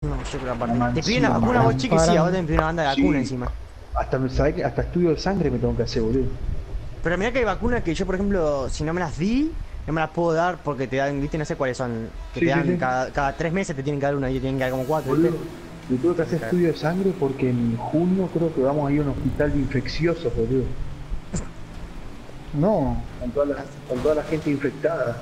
No, yo creo aparte. Una Te piden la mansión, vacuna vos, chiqui, sí, a vos te piden una banda de Sí. vacuna encima. ¿Sabés que hasta estudio de sangre me tengo que hacer, boludo? Pero mirá que hay vacunas que yo, por ejemplo, si no me las di, no me las puedo dar porque te dan, viste, no sé cuáles son. Que Sí, te sí, dan sí. cada 3 meses te tienen que dar una y te tienen que dar como 4, Boludo, ¿viste? yo tengo que hacer estudio de sangre porque en junio creo que vamos a ir a un hospital de infecciosos, boludo. No. Con toda la gente infectada.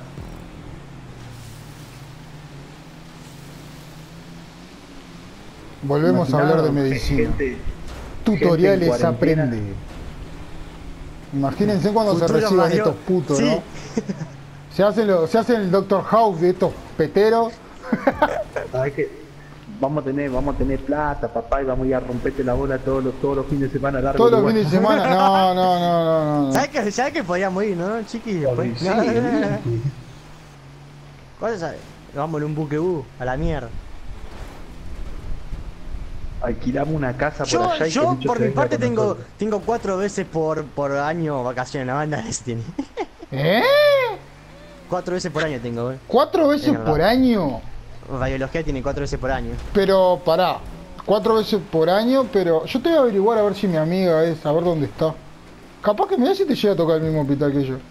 Volvemos a hablar de medicina. Gente Tutoriales en cuarentena. aprende. Imagínense cuando se Futuro reciban Mario. estos putos, Sí. ¿no? Se hacen el Doctor House de estos peteros. ¿Sabes qué? Vamos a tener plata, papá, y vamos a ir a romperte la bola todos los fines de semana largos. Todos los igual. fines de semana. No. ¿Sabes que podíamos ir, no, chiqui? Después. Sí, No. olvídate. ¿Cuál es? Vamos en un buque a la mierda. Alquilamos una casa por Yo, allá y que yo Lucho por se mi venga parte con nosotros. tengo 4 veces por año vacaciones, la banda de Destiny. ¿Eh? 4 veces por año tengo, 4 veces Es verdad. por año. Biología tiene 4 veces por año. Pero pará. 4 veces por año, pero yo te voy a averiguar a ver si mi amiga es, a ver dónde está. Capaz que me da si te llega a tocar el mismo hospital que yo.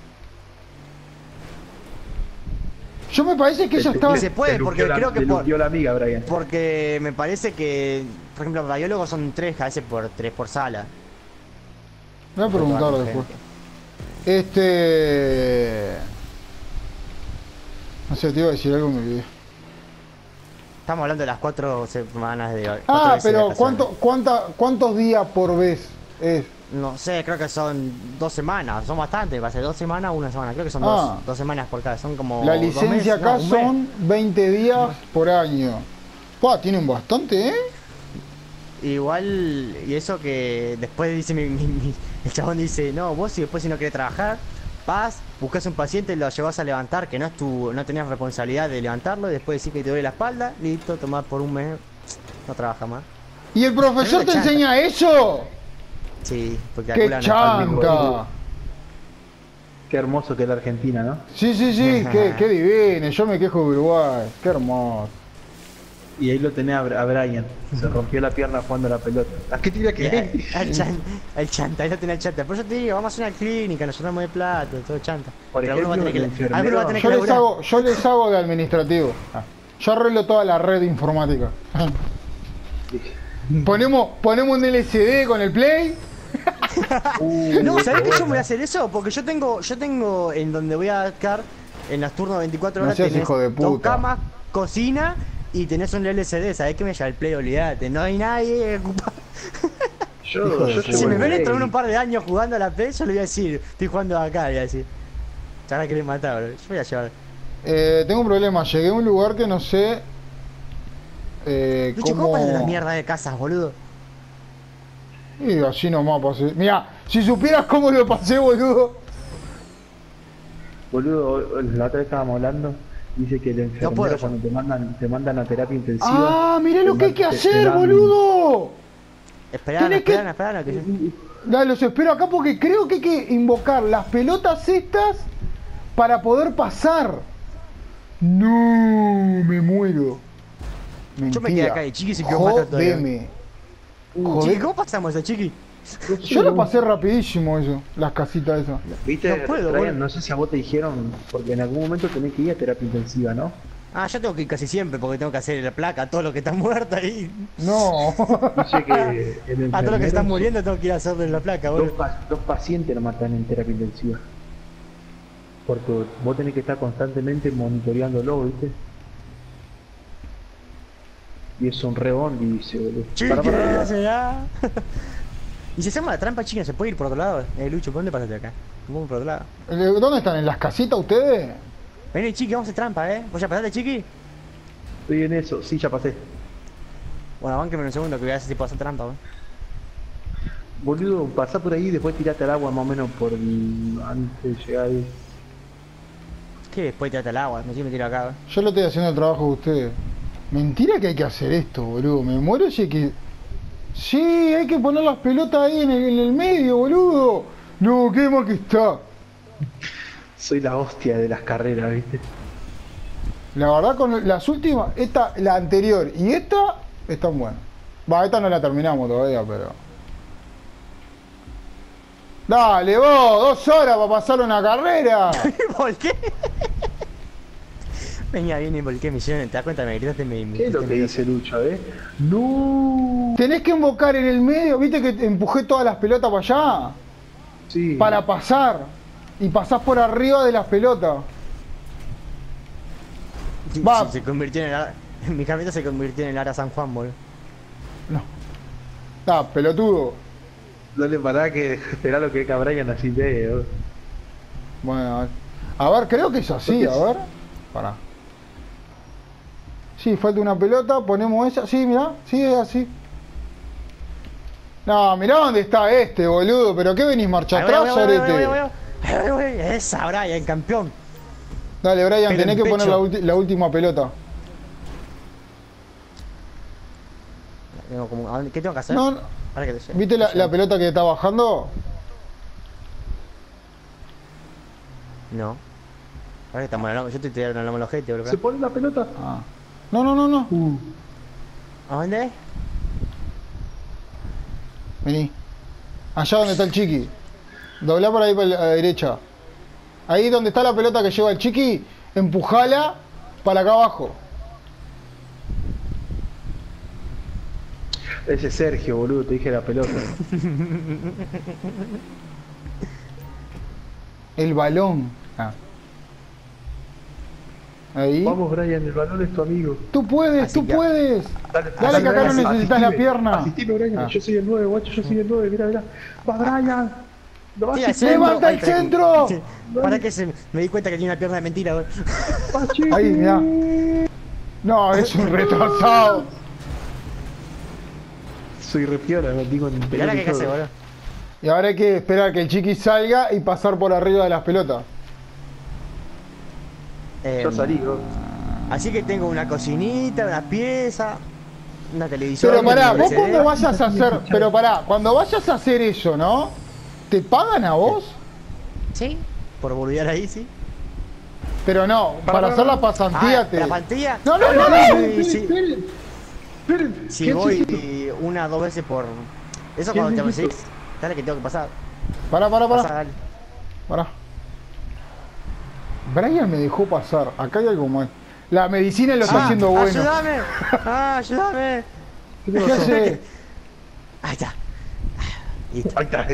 Yo me parece que ella estaba... Y se puede, porque creo que por... Dio la amiga, Brian. Porque me parece que, por ejemplo, biólogos son 3 a veces por 3 por sala. Me voy a preguntar Con después. gente. No sé, te iba a decir algo y me olvidé. Estamos hablando de las 4 semanas de... 4 Ah, veces de pero vacaciones. ¿cuántos días por vez es? No sé, creo que son 2 semanas, son bastantes, va a ser 2 semanas, 1 semana, creo que son Ah. 2 semanas por cada, son como... La 2 licencia meses, acá no, un mes. son 20 días por año. Pua, tienen bastante, ¿eh? Igual, y eso que después dice el chabón dice, no, vos si después si no querés trabajar, vas, buscas un paciente, lo llevas a levantar, que no tenés responsabilidad de levantarlo, y después decís que te duele la espalda, listo, tomás por un mes, no trabaja más. ¿Y el profesor te Tremenda chanta. enseña eso? Sí, porque ¡Qué calculan chanta! Qué hermoso que es la Argentina, ¿no? Sí, qué divino. Yo me quejo de Uruguay. Qué hermoso. Y ahí lo tenés a Brian. Se rompió la pierna jugando a la pelota. ¿A qué te iba a querer? el chanta, ahí no tenés el chanta. Por eso te digo, vamos a hacer una clínica, nos llenamos de plata, todo chanta. Por Pero alguno va a ejemplo, tener el que, alguno va a tener que Yo les laburar. yo les hago de administrativo. Yo arreglo toda la red informática. Ponemos un LCD con el Play. No, ¿sabés que yo me voy a hacer eso? Porque yo tengo en donde voy a quedar en los turnos 24 No horas seas tenés hijo de 2 puta. camas, cocina y tenés un LCD, ¿sabés que me lleva el play? Olvídate, no hay nadie ocupado. Hijo de Yo puta. Si me llevo ven el dentro de Play. un par de años jugando a la play, yo le voy a decir, estoy jugando acá, le voy a decir. Ya la querés matar, bro. Yo voy a llevar. Tengo un problema. Llegué a un lugar que no sé. Lucho, ¿cómo pasas de la mierda de casas, boludo? Y así nomás pasé. Mira, si supieras cómo lo pasé, boludo. Boludo, la otra vez estábamos hablando. Dice que el enfermero puedo yo. cuando te mandan a terapia intensiva. Ah, mirá lo que hay que te hacer, dan- boludo. Esperaron, Tenés que- esperaron, que yo... Dale, los espero acá porque creo que hay que invocar las pelotas estas para poder pasar. No, me muero. Yo me quedé acá y Chiqui se quedó más rato todavía. Jodeme. Chiqui, Joder. ¿cómo pasamos a Chiqui? Yo lo pasé rapidísimo eso, las casitas esas. ¿Viste? No puedo, Brian, boludo. no sé si a vos te dijeron, porque en algún momento tenés que ir a terapia intensiva, ¿no? Ah, yo tengo que ir casi siempre porque tengo que hacer la placa a todo lo que está muerto ahí. No. Dice que el A todo lo que está enfermero- muriendo tengo que ir a hacerle la placa, Dos, boludo. dos pacientes lo matan en terapia intensiva. Porque vos tenés que estar constantemente monitoreándolo, ¿viste? Y es un rebondi, dice, boludo. Chiqui, ya. Y si hacemos la trampa, chica, ¿se puede ir por otro lado? Lucho, ¿por dónde pasaste acá? Vamos por otro lado. ¿Dónde están? ¿En las casitas ustedes? Vení, Chiqui, vamos a hacer trampa, ¿Vos ya pasaste, Chiqui? Estoy en eso, sí, ya pasé. Bueno, bánqueme un segundo que voy a ver si puedo hacer trampa, weón. Boludo, pasá por ahí y después tirate al agua más o menos antes de llegar ahí. ¿Qué después tirate al agua? Me tiro acá, weón. Yo lo estoy haciendo el trabajo de ustedes. Mentira que hay que hacer esto, boludo. Me muero si hay que... Sí, hay que poner las pelotas ahí en el medio, boludo. No, qué mal que está. Soy la hostia de las carreras, ¿viste? La verdad, con las últimas, esta, la anterior y esta, Están buenas. Va, esta no la terminamos todavía, pero... Dale vos, 2 horas para pasar una carrera. ¿Por qué? Venía bien y volqué misiones, ¿te das cuenta? Me gritaste, ¿Qué es lo que dice Lucho, No. Tenés que invocar en el medio, viste que empujé todas las pelotas para allá. Sí. Para pasar. Y pasás por arriba de las pelotas. Va. Se convirtió en el mi camioneta se convirtió en el Ara San Juan, boludo. No. Ah, pelotudo. Dale para que esperá lo que deja Brian así de. Bueno, a ver, creo que es así, a ver. Pará. Sí, falta una pelota, ponemos esa. Sí, mirá, sí, es así. No, mirá dónde está este, boludo. ¿Pero qué venís marcha atrás, Arete? Esa, Brian, campeón. Dale, Brian, Pero tenés en que poner pecho. la última pelota. ¿Qué tengo que hacer? No, no. Ahora que te lleve. ¿Viste la pelota que está bajando? No. Ahora que estamos hablando, yo estoy tirando el ojete, boludo. ¿Se pone la pelota? Ah. No, no, no, no. ¿A dónde? Vení. Allá donde está el chiqui. Doblá por ahí a la derecha. Ahí donde está la pelota que lleva el chiqui, empujala para acá abajo. Ese es Sergio, boludo, te dije la pelota. El balón. Ah. Ahí. Vamos, Brian, el balón es tu amigo. Tú puedes, Así tú que- puedes. Dale que acá no necesitas la pierna. Asistime, Brian, Ah. yo soy el 9, guacho, yo soy el 9, mirá, mirá. Va, Brian. No vas Tira a el centro. ¡Levanta el Ahí está. centro! Sí. Para que me di cuenta que tiene una pierna de mentira, boludo. Ahí, mirá. No, es un retrasado. Soy re piola, me digo en Pero ahora qué hace, boludo. Y ahora hay que esperar que el chiqui salga y pasar por arriba de las pelotas. Yo salí, bro. Así que tengo una cocinita, una pieza, una televisión. Pero pará, un vos LCD. cuando vayas a hacer, pero pará, cuando vayas a hacer eso, ¿no? ¿Te pagan a vos? Sí, por boludear ahí, sí. Pero no, para hacer la pasantía te... ¿La pantalla? No, no, no, no. Sí, Esperen, esperen. Si ¿Qué voy haces? una o 2 veces por... Eso ¿Qué cuando te haces decís, dale que tengo que pasar. Pará, Pasa, dale. Pará. Brian me dejó pasar, acá hay algo más. La medicina lo está haciendo bueno. ¡Ayúdame! ¡Ayúdame! ¿Qué te ¿Qué pasó? hace? Ahí está. Listo. Ahí está.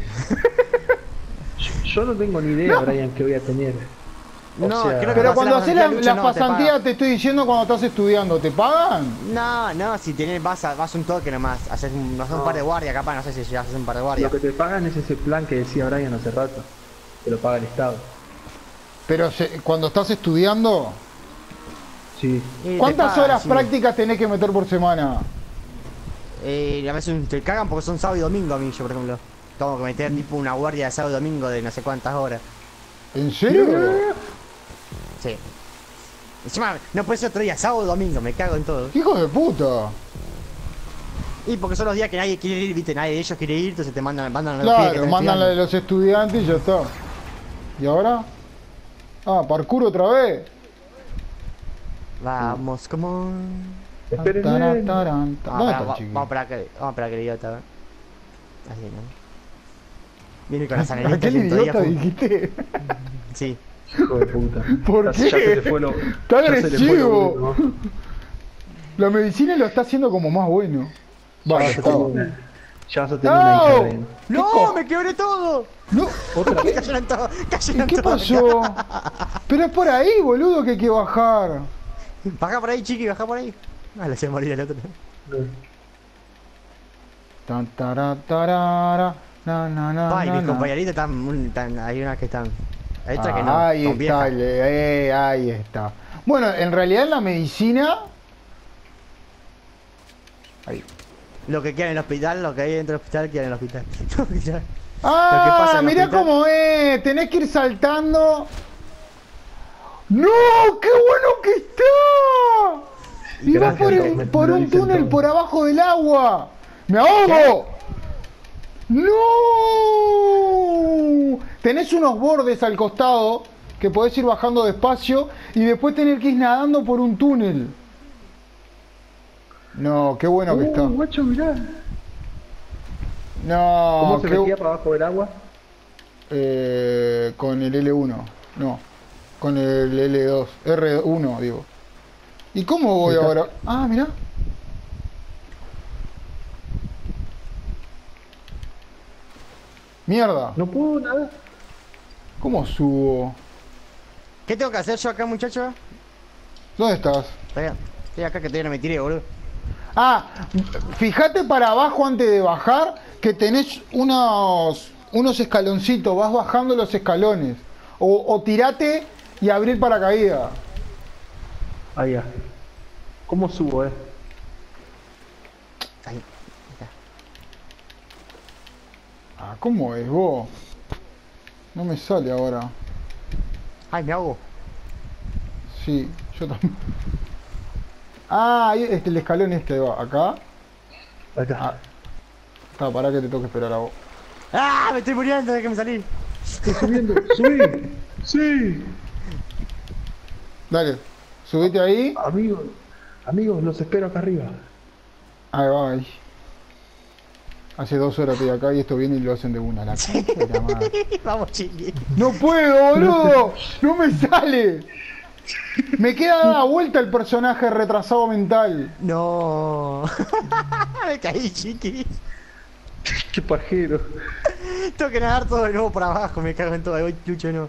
Yo no tengo ni idea, Brian, que voy a tener. O No, sea, creo que Pero vas a cuando la haces pasantía, las Lucho, no, te pasantías pagan. te estoy diciendo cuando estás estudiando, ¿te pagan? No, si tenés, vas un toque nomás, haces un par de guardias, capaz, no sé si ya haces un par de guardias. Lo que te pagan es ese plan que decía Brian hace rato. Te lo paga el Estado. Pero cuando estás estudiando, Sí. Y te ¿cuántas pagan, horas sí. prácticas tenés que meter por semana? A veces te cagan porque son sábado y domingo a mí, yo por ejemplo. Tengo que meter tipo una guardia de sábado y domingo de no sé cuántas horas. ¿En serio? Sí. Encima, no puede ser otro día, sábado o domingo, me cago en todo. ¡Hijo de puta! Y porque son los días que nadie quiere ir, viste, nadie de ellos quiere ir, entonces te mandan a los pibes que Claro, están mandan la de estudiando. los estudiantes y ya está. ¿Y ahora? Ah, parkour otra vez. Vamos, como... Esperen. Tarán, bien. tarán, tarán. ¿Dónde está el chiqui? Vamos para que el idiota, ¿eh? Así, ¿no? Viene con la ¿A sanelita qué y idiota todavía... dijiste? Sí. Hijo de puta. ¿Por Ya se qué? le fue lo. Está ya se le fue lo agresivo. bueno. La medicina lo está haciendo como más bueno. Va, ya está. Ya vas a tener una hija, ¡No! Brian. ¡No! ¡Me quebré todo! No, ¿Otra vez? Cayeron todos, ¿y cayeron qué todos. pasó? Pero es por ahí, boludo, que hay que bajar. Baja por ahí, chiqui, baja por ahí. Ah, le hacía morir el otro. Tan, tará, tarara, na, na, na, Ay, na, mis na. compañeritos están... Hay unas que están... Hay otras que no, Ahí son está, viejas. ahí está. Bueno, en realidad en la medicina... Ahí. Lo que queda en el hospital, lo que hay dentro del hospital, queda en el hospital. Ah, pasa en el mirá hospital. cómo es, tenés que ir saltando. ¡No! ¡Qué bueno que está! Y va Gracias, por me un dicen túnel todo. por abajo del agua. ¡Me ahogo! ¡No! Tenés unos bordes al costado que podés ir bajando despacio y después tener que ir nadando por un túnel. No, qué bueno que está. Guacho, mirá. No, ¿Cómo se qué... metía para abajo del agua? Con el L1. No, con el L2. R1, digo. ¿Y cómo voy Está- ahora? Ah, mirá. Mierda. No puedo nada. ¿Cómo subo? ¿Qué tengo que hacer yo acá, muchacho? ¿Dónde estás? Estoy acá que todavía no me tiré, boludo. Ah, fíjate para abajo antes de bajar que tenés unos escaloncitos, vas bajando los escalones. O tirate y abrir paracaídas. Ahí ya. ¿Cómo subo, Ahí está. Ah, ¿cómo es vos? No me sale ahora. Ay, me ahogo. Sí, yo también. Ah, ahí el escalón este va, acá. Acá. Ah, está, pará que te toque esperar a vos. ¡Ah! Me estoy muriendo de que me salí. Estoy subiendo. ¡Sí! ¡Sí! Dale, subite ahí. Amigos, los espero acá arriba. Ahí va, ahí. Hace 2 horas estoy acá y esto viene y lo hacen de una. La concha de la madre. Vamos, chiqui. ¡No puedo, boludo! ¡No me sale! Me queda dada vuelta el personaje retrasado mental. No. Me caí, chiqui. ¡Qué pajero! Tengo que nadar todo de nuevo por abajo, me cago en todo. Ahí voy, Lucho, no.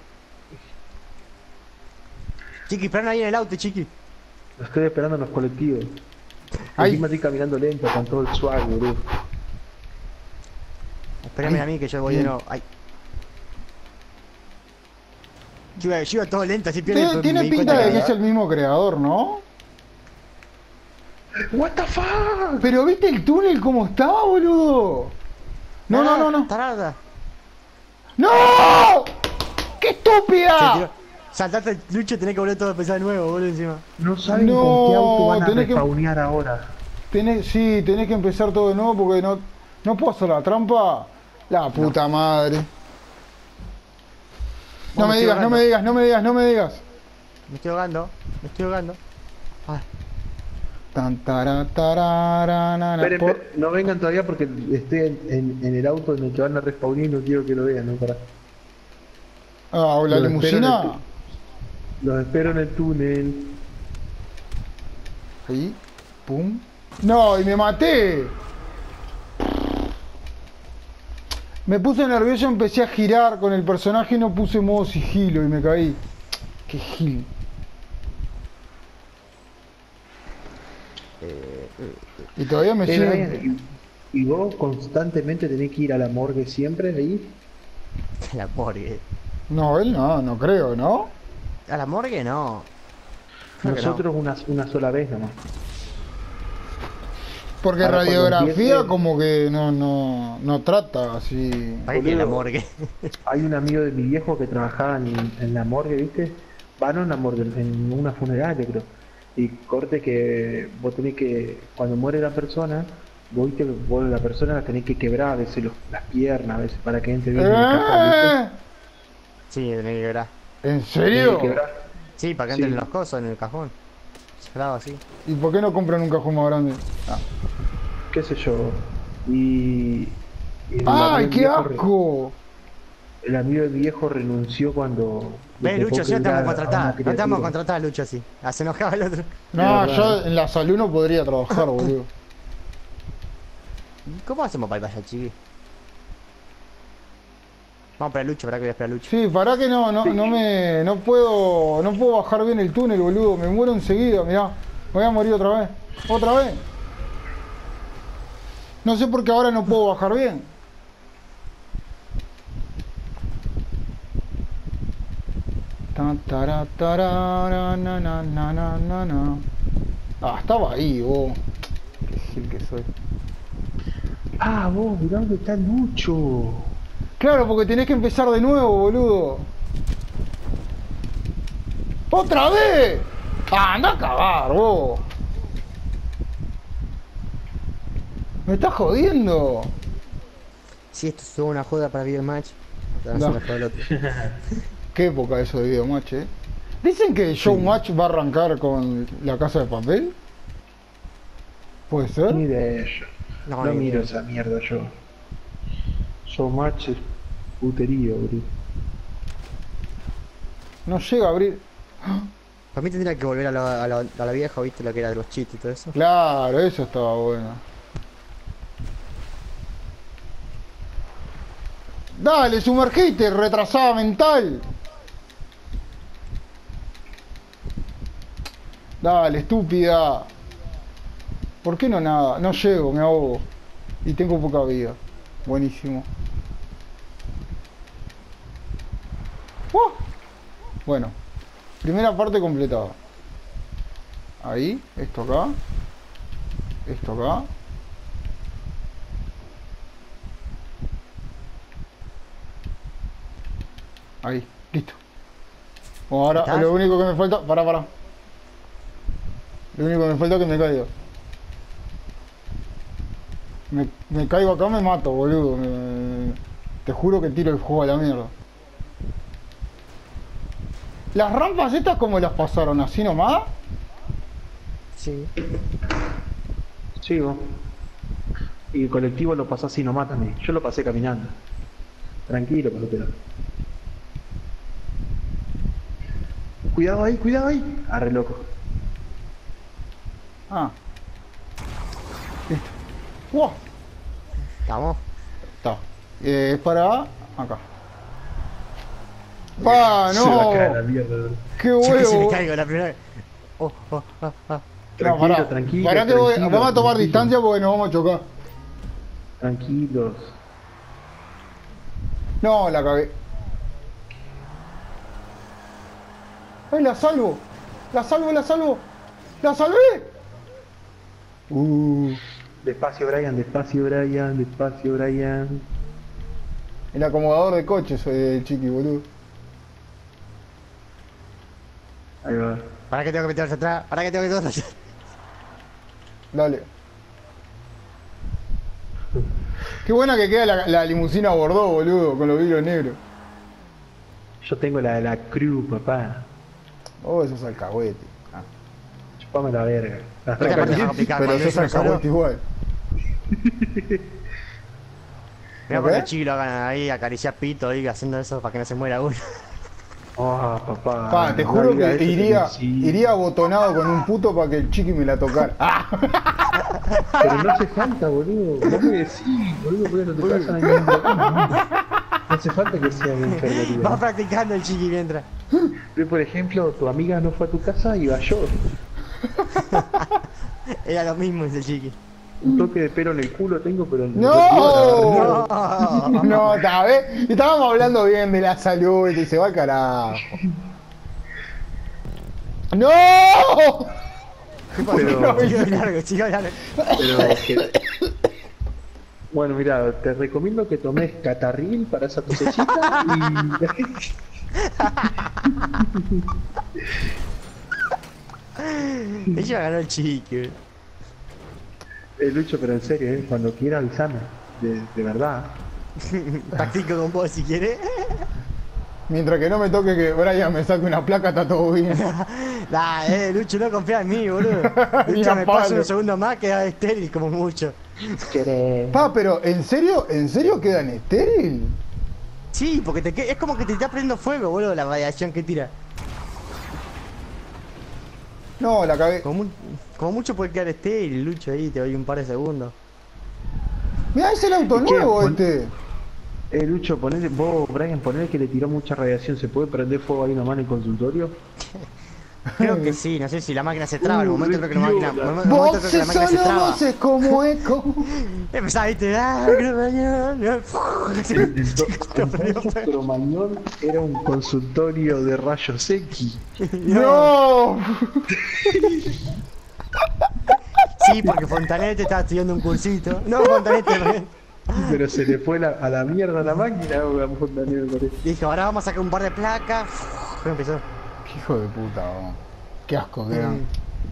Chiqui, esperaron ahí en el auto, chiqui. Lo estoy esperando en los colectivos. Ay. Encima estoy caminando lento con todo el swag, boludo. Espérame a mí que yo voy de nuevo. Ay. Yo iba todo lento, así pierdo. Tiene pinta de que es el mismo creador, ¿no? What the fuck? Pero ¿viste el túnel cómo estaba, boludo? No. Tarada. ¡No! ¡Qué Se estúpida! tiró. Saltaste el Lucho, tenés que volver todo a empezar de nuevo, boludo, encima. No saben No, con qué auto van a tenés que- respawnear ahora. Sí, tenés que empezar todo de nuevo porque no puedo hacer la trampa. La puta madre. No Vamos, me estoy digas, no me ahogando. digas, no me digas, no me digas. Me estoy ahogando, me estoy ahogando. Ay, Tan, tara, tarara, na, na. Esperen, esperen, no vengan todavía porque estoy en el auto en el que van a respawnear y no quiero que lo vean, ¿no? Para. Ah, o la Los espero en el limusina. Los espero en el túnel. Ahí, pum. No, y me maté. Me puse nervioso, empecé a girar con el personaje y no puse modo sigilo y me caí. Qué gil. Y todavía me sigue. Ryan, y vos constantemente tenés que ir a la morgue siempre ahí. a la morgue. No, él no creo, ¿no? A la morgue no. Creo que Nosotros una sola vez nomás. Porque Ahora, cuando radiografía empiece- como que no trata así. ¿Para qué la Boludo. morgue? Hay un amigo de mi viejo que trabajaba en la morgue, ¿viste? No en la morgue, en una funeraria, creo. Y corte que vos tenés que, cuando muere la persona, vos la persona la tenés que quebrar a veces las piernas, a veces para que entre bien en el cajón, ¿viste? Sí, tenés que quebrar. ¿En Tenés serio? que quebrar, Sí, para que Sí. entren los cosos en el cajón. Cerrado así. ¿Y por qué no compran un cajón más grande? Ah. qué sé yo. Y el amigo ¡Ay, del qué viejo asco! El amigo del viejo renunció cuando... Ve, le tocó Lucho, si no te vamos a quebrar contratar. una No te vamos a criatura. contratar, Lucho, así. Ah, se enojaba el otro. No, verdad. yo en la salud no podría trabajar, boludo. ¿Cómo hacemos para ir para allá, chiqui? Vamos para Lucho, para que voy a esperar a Lucho. Sí, pará que no puedo bajar bien el túnel, boludo. Me muero enseguida, mirá. Me voy a morir otra vez. ¿Otra vez? No sé por qué ahora no puedo bajar bien. Tan, tara, tarara, na, na, na, na, na, na. Ah, estaba ahí, vos. Qué gil que soy. Ah, vos, mirá dónde está Lucho. Claro, porque tenés que empezar de nuevo, boludo. ¡Otra vez! ¡Ah, anda a cagar, vos! ¡Me estás jodiendo! Si esto es solo una joda para Videomatch. Te vas a No. hacer la joda del otro. Qué época eso de Videomatch, Dicen que Showmatch va a arrancar con La Casa de Papel. ¿Puede ser? Ni de ello. No, No ni miro idea. esa mierda yo. Showmatch es puterío, boludo. No llega a abrir. Para mí tendría que volver a la vieja, ¿viste? Lo que era de los cheats y todo eso. Claro, eso estaba bueno. Dale, sumergite, retrasada mental. Dale, estúpida. ¿Por qué no nada? No llego, me ahogo. Y tengo poca vida. Buenísimo. ¡Oh! Bueno, primera parte completada. Ahí, esto acá. Esto acá. Ahí, listo. Bueno, ahora ¿Estás? lo único que me falta. Pará. Lo único que me falta es que me caiga. Me caigo acá, me mato, boludo. Te juro que tiro el juego a la mierda. Las rampas estas, ¿cómo las pasaron? ¿Así nomás? Sí. Sí, vos. Y el colectivo lo pasó así nomás también. Yo lo pasé caminando. Tranquilo, pelotero. Cuidado ahí, cuidado ahí. Arre loco. Ah. Listo. ¡Wow! Estamos. Está. Es para acá. ¡Pa! Se va a caer la ¡No! mierda. ¡Qué Yo que se me huevo! caigo la primera vez. No, Tranquilo, pará. tranquilo, Pará que tranquilo, vamos a tomar tranquilo. distancia porque nos vamos a chocar. Tranquilos. No, la cagué. ¡Ay, la salvo! ¡La salvo! ¡La salvé! Despacio, Brian, despacio, Brian, despacio, Brian. El acomodador de coches soy el chiqui, boludo. Ahí va. ¿Para qué tengo que meterse atrás? ¿Para qué tengo que meterse atrás? Dale. Qué buena que queda la limusina Bordeaux, boludo, con los vidrios negros. Yo tengo la de la crew, papá. Oh, eso es alcahuete. Ah. Chupame la verga. Esta parte es más complicada. Pero Cuando eso es es uno solo, alcahuete igual. mira ¿Ok? cuando el chiqui lo hagan ahí, acariciar pito ahí, haciendo eso para que no se muera uno. Oh, papá. Pa, te no juro diga que eso iría, sí. iría abotonado con un puto para que el chiqui me la tocara. ¡Ah! Pero no hace falta, boludo. Vos me decís, boludo, porque no te pasa ningún problema. No hace falta que sea una Va enfermería. practicando el chiqui mientras. Pero, por ejemplo, tu amiga no fue a tu casa y iba yo. Era lo mismo ese chiqui. Un toque de pelo en el culo tengo, pero ¡No! No. No, ¿sabes? Estábamos hablando bien de la salud y se va al carajo. ¡No! Pero- Chico largo. Pero que... Bueno, mira, te recomiendo que tomes catarril para esa tosecita Ella ganó el chiqui. Lucho, pero en serio, cuando quiera avisame, de verdad. Practico con vos si quieres. Mientras que no me toque que Brian me saque una placa, está todo bien. Lucho, no confía en mí, boludo. Ni Lucho, a me palo. paso unos segundos más, queda estéril como mucho. ¿Querés? Pa, pero ¿en serio quedan estéril? Sí, porque es como que te está prendiendo fuego, boludo, la radiación que tira. No, la cagué. Como mucho puede quedar estéril, Lucho, ahí, te doy un par de segundos. Mirá, es el auto ¿Y qué? nuevo Pon- este. Lucho, ponele, vos, Brian, ponele que le tiró mucha radiación. ¿Se puede prender fuego ahí nomás en el consultorio? Creo que sí, no sé si la máquina se traba, en un momento creo que la máquina, en un momento creo que la Voces máquina se solo traba. voces como eco. Empezaba, viste, Entonces, Cromañón era un consultorio de rayos X. ¡No! Sí, porque Fontanete estaba estudiando un cursito. No, Fontanete, Pero se le fue a la mierda la máquina, a Fontanero, me parece. dijo, ahora vamos a sacar un par de placas. Pero empezó. Qué hijo de puta, vamos. Qué asco que dan.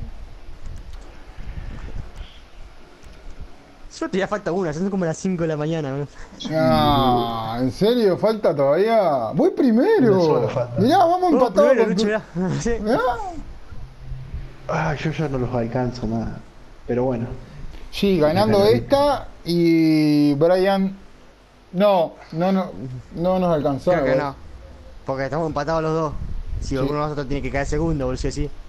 Yo te ya falta una, son como las 5 de la mañana. ¿No? Ah, ¿en serio? ¿Falta todavía? Voy Una primero. sola falta. Mirá, vamos Vos empatados primero, con Lucho, tu... mirá. Sí. Mirá. Ah, yo ya no los alcanzo nada. Pero bueno, Sí, ganando esta y Brian. No nos alcanzó. Creo que no. Porque estamos empatados los dos. Si Sí. alguno de nosotros tiene que caer segundo, por si así.